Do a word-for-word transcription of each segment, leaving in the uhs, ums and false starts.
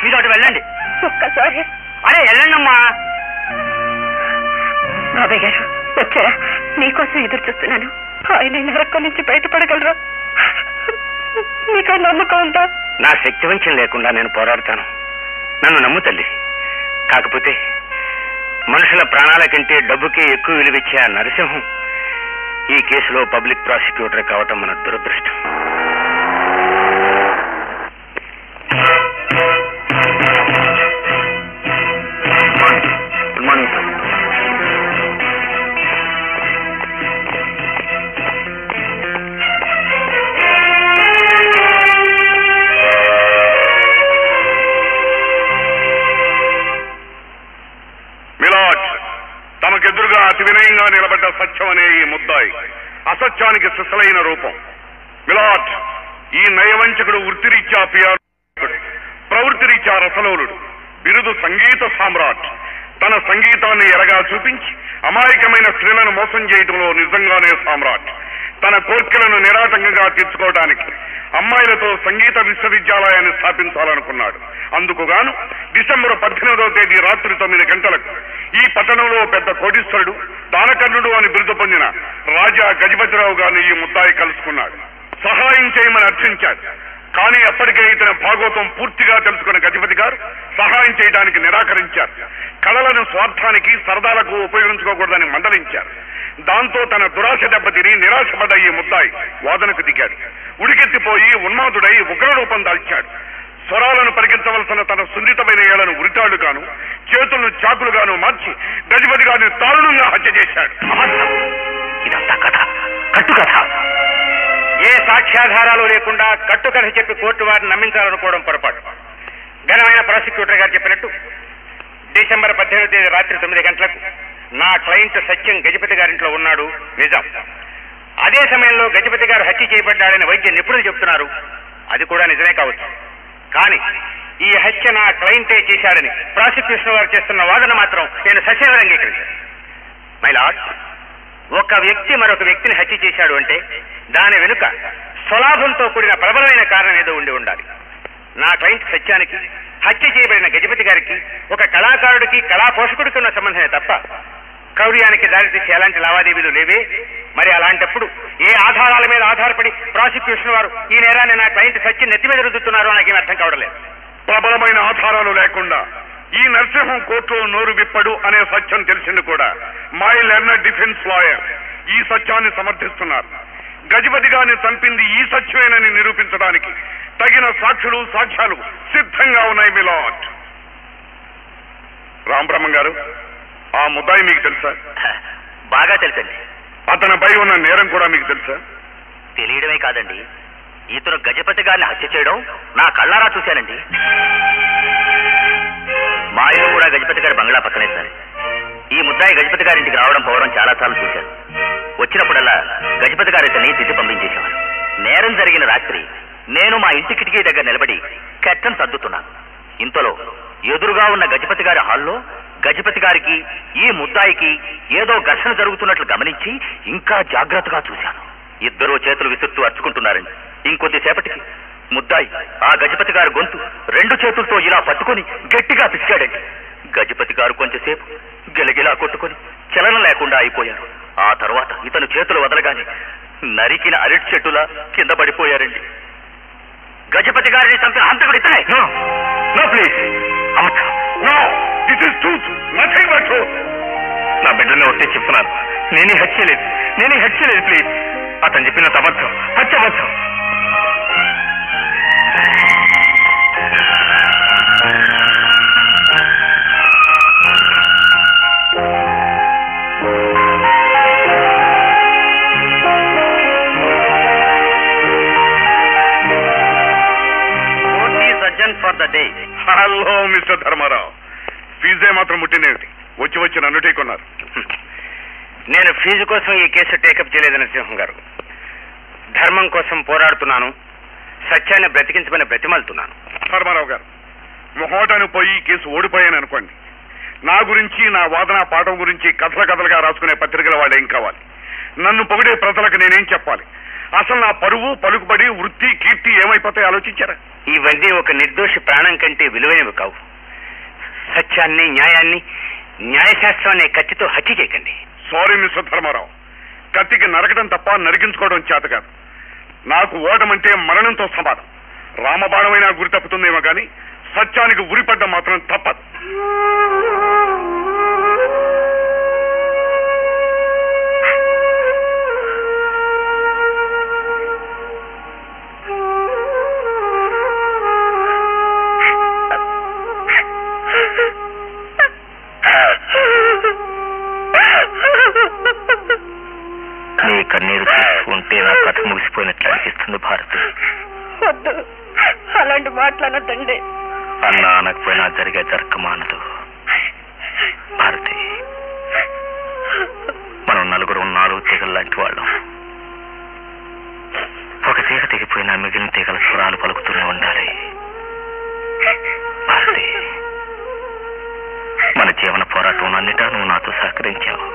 మీరు అటు వెళ్ళండి. ఒక్కసారి అరే వెళ్ళండి అమ్మా. బాబాయ్ గారు వచ్చారా? మీకోసం ఎదురు చూస్తున్నాను. ఆయన నరకం నుంచి బయటపడగలరా? మీకు నమ్మకం ఉందా? నా శక్తి వంచన లేకుండా నేను పోరాడతాను. నన్ను నమ్ము తల్లి. కాకపోతే మనుషుల ప్రాణాల కంటే డబ్బుకే ఎక్కువ విలువిచ్చే ఆ నరసింహం ఈ కేసులో పబ్లిక్ ప్రాసిక్యూటర్ కావటం మన దురదృష్టం. Good morning sir. తమకెదురుగా అతి వినయంగా నిలబడ్డ సత్యం అనే ఈ ముద్దాయి అసత్యానికి సిసలైన రూపం. మిలాట్, ఈ నయవంచకుడు వృత్తిరీత్యా పియానుడు, ప్రవృత్తిరీత్యా రసలోలుడు, బిరుదు సంగీత సామ్రాట్. తన సంగీతాన్ని ఎరగా చూపించి అమాయకమైన స్త్రీలను మోసం చేయడంలో నిజంగానే సామ్రాట్. తన కోర్కెలను నిరాటంకంగా తీర్చుకోవడానికి అమ్మాయిలతో సంగీత విశ్వవిద్యాలయాన్ని స్థాపించాలనుకున్నాడు. అందుకుగాను డిసెంబర్ పద్దెనిమిదవ తేదీ రాత్రి తొమ్మిది గంటలకు ఈ పట్టణంలో పెద్ద కోటీశ్వరుడు, దానకర్ణుడు అని బిరుదు పొందిన రాజా గజపతిరావు గారిని ఈ ముద్దాయి కలుసుకున్నాడు. సహాయం చేయమని అర్థించాడు. కానీ అప్పటికే ఇతని భాగోతం పూర్తిగా తెలుసుకున్న గజపతి గారు సహాయం చేయడానికి నిరాకరించారు. కళలను స్వార్థానికి సరదాలకు ఉపయోగించుకోకూడదని మందలించారు. దాంతో తన దురాశ దెబ్బతిని నిరాశపడ్డ ఈ ముద్దాయి వాదనకు దిగాడు. ఉడికెత్తిపోయి ఉన్మాదుడై ఉగ్రరూపం దాల్చాడు. స్వరాలను పరిగెత్తవలసిన తన సున్నితమైన ఏళ్లను ఉరితాళ్లుగాను, చేతులను చాకులుగాను మార్చి గజపతి గారిని దారుణంగా హత్య చేశాడు. ఇదంతా కథ, కట్టుకథ. ఏ సాక్ష్యాధారాలు లేకుండా కట్టుకథ చెప్పి కోర్టు వారిని నమ్మించాలనుకోవడం పొరపాటు. ఘనమైన ప్రాసిక్యూటర్ గారు చెప్పినట్టు డిసెంబర్ పద్దెనిమిది తేదీ రాత్రి తొమ్మిది గంటలకు నా క్లయింట్ సత్యం గజపతి గారింట్లో ఉన్నాడు, నిజం. అదే సమయంలో గజపతి గారు హత్య చేయబడ్డాడని వైద్య నిపుణులు చెప్తున్నారు. అది కూడా నిజమే కావచ్చు. కానీ ఈ హత్య నా క్లయింటే చేశాడని ప్రాసిక్యూషన్ వారు చేస్తున్న వాదన మాత్రం నేను ససేవరం అంగీకరించాను. మై లార్డ్, ఒక వ్యక్తి మరొక వ్యక్తిని హత్య చేశాడు అంటే దాని వెనుక స్వలాభంతో కూడిన ప్రబలమైన కారణం ఏదో ఉండి ఉండాలి. నా క్లయింట్ సత్యానికి హత్య చేయబడిన గజపతి గారికి ఒక కళాకారుడికి కళా పోషకుడికి ఉన్న సంబంధమే తప్ప క్రౌర్యానికి దారితీసే ఎలాంటి లావాదేవీలు లేవే. మరి అలాంటప్పుడు ఏ ఆధారాల మీద ఆధారపడి ప్రాసిక్యూషన్ వారు ఈ నేరాన్ని నా క్లయింట్ సత్యం నెత్తి మీద రుద్దుతున్నారో నాకేం అర్థం కావడం లేదు. ప్రబలమైన ఆధారాలు లేకుండా ఈ నరసింహం కోర్టులో నోరు విప్పడు అనే సత్యం తెలిసింది కూడా మై లెర్నర్ డిఫెన్స్ లాయర్ ఈ సత్యాన్ని సమర్థిస్తున్నారు. గజపతి గారిని చంపింది ఈ సత్యమేనని నిరూపించడానికి తగిన సాక్షులు సాక్ష్యాలు సిద్ధంగా ఉన్నాయి మిలాట్. రామబ్రహ్మం గారు, ఆ ముద్దాయి మీకు తెలుసా? బాగా తెలుసండి. అతనిపై ఉన్న నేరం కూడా మీకు తెలుసా? తెలియడమే కాదండి, ఇతను గజపతి గారిని హత్య చేయడం నా కళ్ళారా చూశానండి. మా ఇల్లు కూడా గజపతి గారి బంగ్లా పక్కనే సార్. ఈ ముద్దాయి గజపతి గారింటికి రావడం పోవడం చాలా సార్లు చూశాను. వచ్చినప్పుడల్లా గజపతి గారు ఇతన్ని తిట్టి పంపించేసేవారు. నేరం జరిగిన రాత్రి నేను మా ఇంటి కిటికీ దగ్గర నిలబడి కట్టెను సర్దుతున్నాను. ఇంతలో ఎదురుగా ఉన్న గజపతి గారి హాల్లో గజపతి గారికి ఈ ముద్దాయికి ఏదో ఘర్షణ జరుగుతున్నట్లు గమనించి ఇంకా జాగ్రత్తగా చూశాను. ఇద్దరూ చేతులు విసురుతూ అరుచుకుంటున్నారండి. ఇంకొద్దిసేపటికి ముద్దాయి ఆ గజపతి గారి గొంతు రెండు చేతులతో ఇలా పట్టుకుని గట్టిగా పిసికాడండి. గజపతి గారు కొంచెంసేపు గిలగిలా కొట్టుకుని చలనం లేకుండా అయిపోయారు. ఆ తర్వాత ఇతను చేతులు వదలగానే నరికిన అరటి చెట్టులా కింద పడిపోయారండి. గజపతి గారిని చంపిన హంతకుడు ఇతనే. నా బిడ్డనే వస్తే చెప్తున్నాను, నేనే హత్య లేదు, నేనే హత్య లేదు. ప్లీజ్, అతను చెప్పిన అబద్ధం, హత్యబద్ధం. For the day. Hello mister Dharmarao, ఫీజే మాత్రం ముట్టినేమిటి? వచ్చి వచ్చి నన్ను టీకొన్నారు. నేను ఫీజు కోసం ఈ కేసు టేకప్ చేయలేదు నరసింహం గారు. ధర్మం కోసం పోరాడుతున్నాను, సత్యాన్ని బ్రతికించమని బ్రతిమలుతున్నాను. ధర్మారావు గారు, మొహోటాను పోయి ఈ కేసు ఓడిపోయాను అనుకోండి. నా గురించి, నా వాదన పాఠం గురించి కథల కథలుగా రాసుకునే పత్రికల వాళ్ళు ఏం కావాలి? నన్ను పొగిడే ప్రజలకు నేనేం చెప్పాలి? అసలు నా పరువు, పలుకుబడి, వృత్తి, కీర్తి ఏమైపోతాయి ఆలోచించారా? ఇవన్నీ ఒక నిర్దోషి ప్రాణం కంటే విలువైనవి కావు. సత్యాన్ని, న్యాయాన్ని, న్యాయశాస్త్రాన్ని కత్తితో హత్య చేయకండి. సారీ మిస్టర్ ధర్మారావు, కత్తికి నరకడం తప్ప నరికించుకోవడం చేత కాదు. నాకు ఓటమంటే మరణంతో సమానం. రామబాణమైనా గురి తప్పుతుందేమో కానీ సత్యానికి ఉరిపడ్డం మాత్రం తప్పదు. నీ కన్నీరు తీసుకుంటే నా కథ ముగిసిపోయినట్లు అనిపిస్తుంది భారతి. వద్దు, అలాంటి మాట్లాడద్దండి. అన్నా అనకపోయినా జరిగే జరగమానదు భారతి. మనం నలుగురు నాలుగు తీగల లాంటి వాళ్ళం. ఒక తీగ తెగిపోయినా మిగిలిన తీగల స్వరాలు పలుకుతూనే ఉండాలి భారతి. మన జీవన పోరాటం అన్నిటా నువ్వు నాతో సహకరించావు,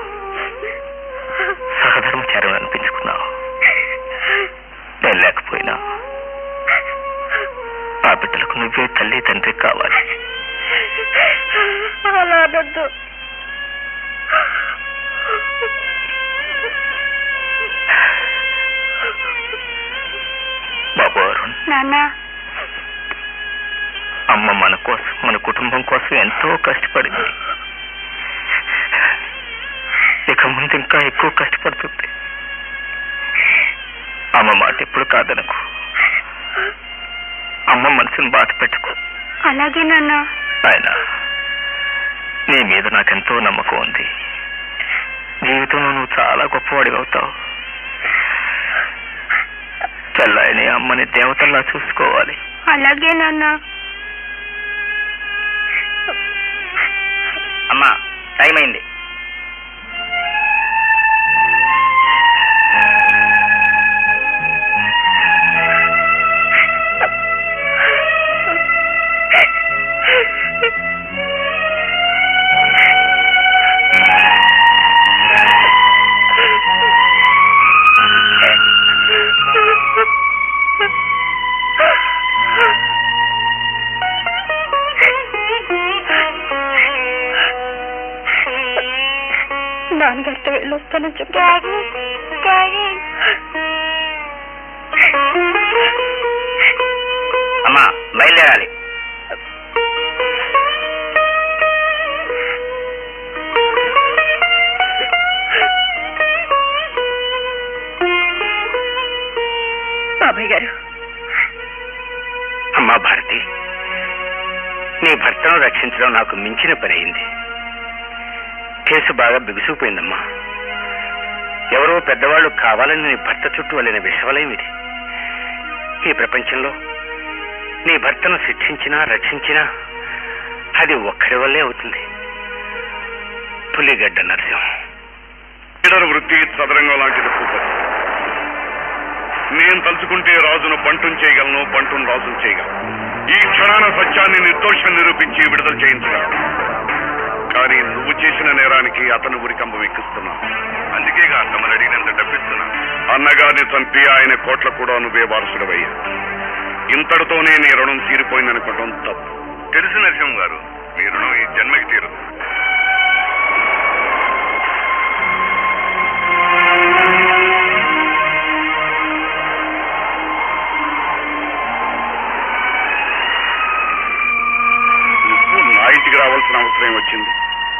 సహధర్మచారం అనిపించుకున్నావు. నేను లేకపోయినా ఆ బిడ్డలకు నువ్వే తల్లి తండ్రి కావాలి. అలా అనొద్దు. బాబు అరుణ్, నాన్న, అమ్మ మన కోసం, మన కుటుంబం కోసం ఎంతో కష్టపడింది. ఇక ముందు ఇంకా ఎక్కువ కష్టపడుతుంది. అమ్మ మాట ఎప్పుడు కాదనకు. అమ్మ మనసుని బాధ పెట్టుకో. అలాగే నాన్న. ఆయన నీ మీద నాకెంతో నమ్మకం ఉంది. జీవితంలో నువ్వు చాలా గొప్పవాడివి అవుతావు. చెల్లాయిని అమ్మని దేవతల్లా చూసుకోవాలి. అలాగే నాన్న. అమ్మా, టైం అయింది. నాన్నగారితో వెళ్ళొస్తానని చెప్పి అమ్మా, బయలుదేరాలి. బాబాయ్ గారు. అమ్మా భారతి, నీ భర్తను రక్షించడం నాకు మించిన పని అయింది. కేసు బాగా బిగుసుకుపోయిందమ్మా. ఎవరో పెద్దవాళ్లు కావాలని నీ భర్త చుట్టూ వెళ్ళిన విషవలయం ఇది. ఈ ప్రపంచంలో నీ భర్తను శిక్షించినా రక్షించినా అది ఒక్కడి వల్లే అవుతుంది. పులిగడ్డ నరసింహం. లీడర్ వృత్తి చదరంగం లాంటిది పూపతి. నేను తలుచుకుంటే రాజును బంటును చేయగలను, బంటును రాజును చేయగలను. ఈ క్షణాన సత్యాన్ని నిర్దోషం నిరూపించి విడుదల చేయించగలను. కానీ నువ్వు చేసిన నేరానికి అతను ఉరికంబం ఎక్కిస్తున్నావు. అందుకేగా తమను అడిగినంత డబ్బిస్తున్నా. అన్నగారిని చంపి ఆయన కోట్ల కూడా నువ్వే వారసుడవయ్యా. ఇంతటితోనే నీ రుణం తీరిపోయిందనుకోవడం తప్పు. తెలుసు నరసింహం గారు, మీ రుణం ఈ జన్మకి తీరదు. నువ్వు నా ఇంటికి రావాల్సిన అవసరం వచ్చింది.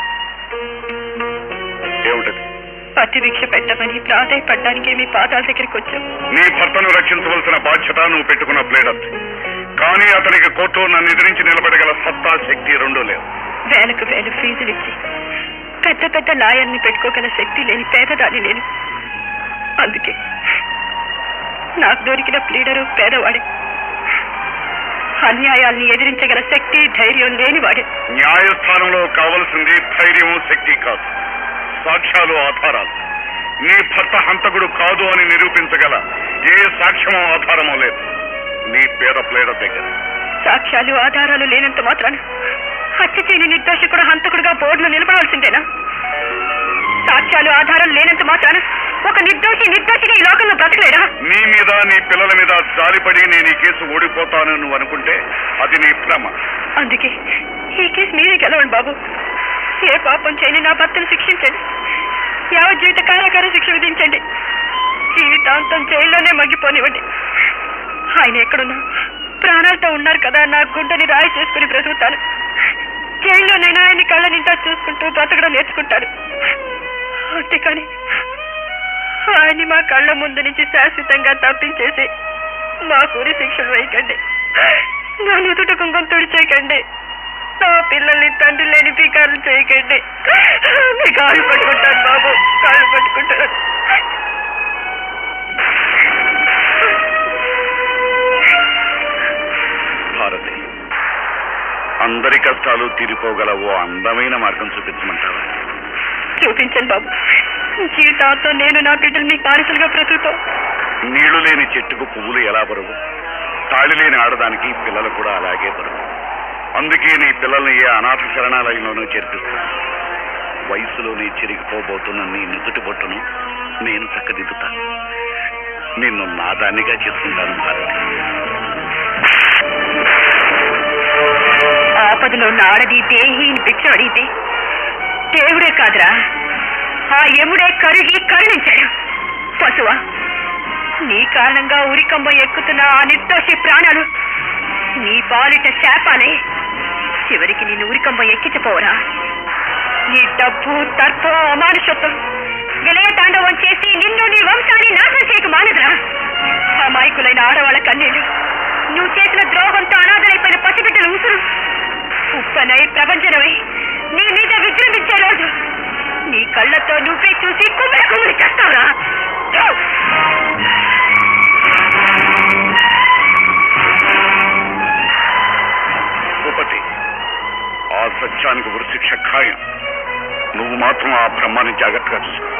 ఏమిటది? ప్రతిభిక్ష పెట్టమని ప్రాధాయపడ్డానికి మీ పాదాల దగ్గరికి వచ్చాం. నీ భర్తను రక్షించవలసిన బాధ్యత నువ్వు పెట్టుకున్న ప్లేడర్. కానీ అతనికి కోర్టు నన్ను ఎదిరించి నిలబడగల సత్తా, శక్తి రెండూ లేవు. వేలకు వేలు ఫీజులు ఇచ్చి పెద్ద పెద్ద లాయర్ని పెట్టుకోగల శక్తి లేని పేదదాని నేను. అందుకే నాకు దొరికిన ప్లీడరు పేదవాడే. అన్యాయాల్ని ఎదిరించగల శక్తి, ధైర్యం లేనివాడే. న్యాయస్థానంలో కావలసింది ధైర్యము, శక్తి కాదు, సాక్ష్యాలు, ఆధారాలు. నీ భర్త హంతకుడు కాదు అని నిరూపించగల ఏ సాక్ష్యమో ఆధారమో లేదు నీ పేద ప్లేడర్ దగ్గర. సాక్ష్యాలు, ఆధారాలు లేనంత మాత్రాన హత్య చేయని నిర్దోషి కూడా హంతకుడుగా బోర్డులో నిలబడవలసిందేనా? సాక్ష్యాలు, ఆధారాలు లేనంత మాత్రాన ఒక నిర్దోషి నిర్దోషిగా ఈ లోకంలో బ్రతకలేడా? నీ మీద నీ పిల్లల మీద జాలిపడి నేను ఈ కేసు ఓడిపోతాను నువ్వు అనుకుంటే అది నీ భ్రమ. అందుకే ఈ కేసు మీరే గెలవండి బాబు. ఏ పాపం చేయని నా భర్తను శిక్షించండి. యావత్ జీవిత కారాగార శిక్ష విధించండి. జీవితాంతం జైల్లోనే మగ్గిపోనివ్వండి. ఆయన ఎక్కడున్నా ప్రాణాలతో ఉన్నారు కదా, నా గుండెని రాయి చేసుకుని బ్రతుకుతాను. జైల్లోనైనా ఆయన కళ్ళ నిండా చూసుకుంటూ బ్రతకడం నేర్చుకుంటాను. అంతేకాని ఆయన్ని మా కళ్ళ ముందు నుంచి శాశ్వతంగా తప్పించేసి మా కూరి శిక్షలు వేయకండి. నా నుదుట కుంకుమ తుడిచేయకండి. నా పిల్లల్ని తండ్రి లేని పీకాలు చేయకండి. మీ కాళ్ళు పట్టుకుంటాను బాబు, కాళ్ళు పట్టుకుంటాను. భారతి, అందరి కష్టాలు తీరిపోగల ఓ అందమైన మార్గం చూపించమంటావా? చూపించండి బాబు. జీవితాంతం నేను నా బిడ్డలు మీకు బానిసలుగా బ్రతుకుతాం. నీళ్లు లేని చెట్టుకు పువ్వులు ఎలా బరువు, తాళి లేని ఆడదానికి పిల్లలు కూడా అలాగే బరువు. అందుకే నీ పిల్లల్ని ఏ అనాథ శరణాలయంలోనూ చేర్పిస్తాను. వయసులోనే చిరిగిపోబోతున్న నీ నుదుటి బొట్టును నేను చక్కదిద్దుతాను. నిన్ను నాదానిగా చేసుకుంటాను భారతి. ఆపదలో ఉన్న ఆడది దేహిని భిక్ష అడిగితే దేవుడే కాదురా, ఆ యముడే కరిగి కరుణించాడు. పశువా, నీ కారణంగా ఉరికంబ ఎక్కుతున్న ఆ నిర్దోషి ప్రాణాలు నీ పాలిట శాపాలే. చివరికి నిన్ను ఉరికంబ ఎక్కించపోవరా? నీ డబ్బు, తర్పం, అమానుషత్వం విలయ తాండవం చేసి నిన్ను నీ వంశాన్ని నాశనం చేయక మానదురా. అమాయకులైన ఆడవాళ్ళ కన్నీళ్లు, నువ్వు చేసిన ద్రోహంతో అనాథలైపోయిన పసిబిడ్డల ఉసురు ఉప్పనై ప్రపంచనమై నీ మీద విజృంభించే రోజు నీ కళ్ళతో నువ్వే చూసి కుమ్మరి కుమ్మరి చేస్తావురా. భూపతి, ఆ సత్యానికి ఉరిశిక్ష ఖాయం. నువ్వు మాత్రం ఆ బ్రహ్మాన్ని జాగ్రత్తగా చూసుకో.